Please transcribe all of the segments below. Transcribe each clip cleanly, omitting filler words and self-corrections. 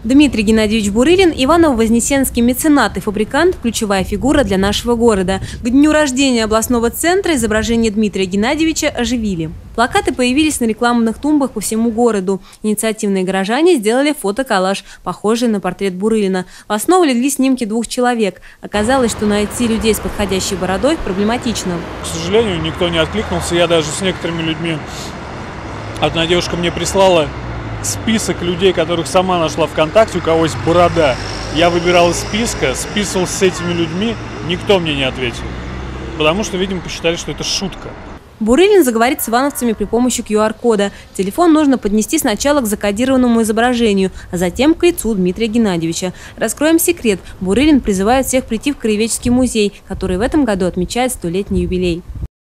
Дмитрий Геннадьевич Бурылин – Иваново-Вознесенский меценат и фабрикант, ключевая фигура для нашего города. К дню рождения областного центра изображение Дмитрия Геннадьевича оживили. Плакаты появились на рекламных тумбах по всему городу. Инициативные горожане сделали фотоколлаж, похожий на портрет Бурылина. В основу легли снимки двух человек. Оказалось, что найти людей с подходящей бородой проблематично. К сожалению, никто не откликнулся. Я даже с некоторыми людьми... Одна девушка мне прислала список людей, которых сама нашла ВКонтакте, у кого есть борода. Я выбирал из списка, списывался с этими людьми, никто мне не ответил. Потому что, видимо, посчитали, что это шутка. Бурылин заговорит с ивановцами при помощи QR-кода. Телефон нужно поднести сначала к закодированному изображению, а затем к лицу Дмитрия Геннадьевича. Раскроем секрет. Бурылин призывает всех прийти в Краеведческий музей, который в этом году отмечает 100-летний юбилей.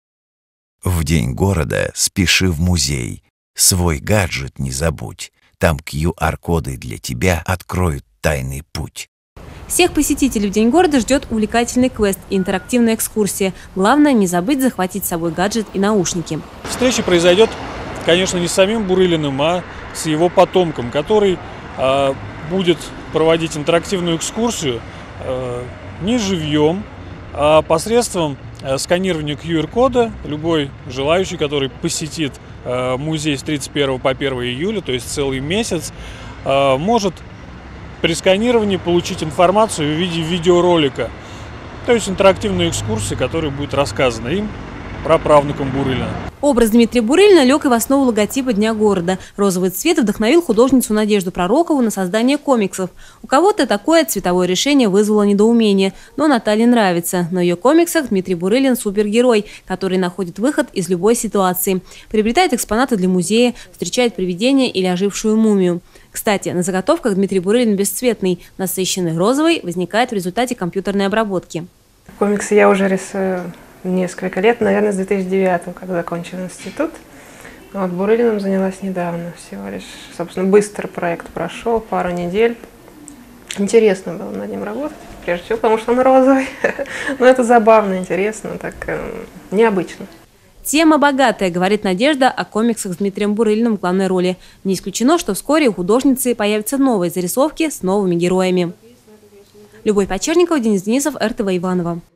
В день города спеши в музей. Свой гаджет не забудь. Там QR-коды для тебя откроют тайный путь. Всех посетителей в День города ждет увлекательный квест и интерактивная экскурсия. Главное не забыть захватить с собой гаджет и наушники. Встреча произойдет, конечно, не с самим Бурылиным, а с его потомком, который будет проводить интерактивную экскурсию не живьем, а посредством сканирования QR-кода. Любой желающий, который посетит музей с 31 по 1 июля, то есть целый месяц, может при сканировании получить информацию в виде видеоролика, то есть интерактивную экскурсию, которая будет рассказана им, праправнукам Бурылина. Образ Дмитрия Бурылина лег и в основу логотипа Дня города. Розовый цвет вдохновил художницу Надежду Пророкову на создание комиксов. У кого-то такое цветовое решение вызвало недоумение, но Наталье нравится. На ее комиксах Дмитрий Бурылин – супергерой, который находит выход из любой ситуации. Приобретает экспонаты для музея, встречает привидения или ожившую мумию. Кстати, на заготовках Дмитрий Бурылин бесцветный, насыщенный розовый возникает в результате компьютерной обработки. Комиксы я уже рисую несколько лет, наверное, с 2009, когда закончил институт. Вот Бурылиным занялась недавно всего лишь. Собственно, быстро проект прошел, пару недель. Интересно было над ним работать, прежде всего, потому что он розовый. Но это забавно, интересно, так необычно. Тема богатая, говорит Надежда о комиксах с Дмитрием Бурылиным в главной роли. Не исключено, что вскоре у художницы появятся новые зарисовки с новыми героями. Любовь Почерникова, Денис Денисов, РТВ Иваново.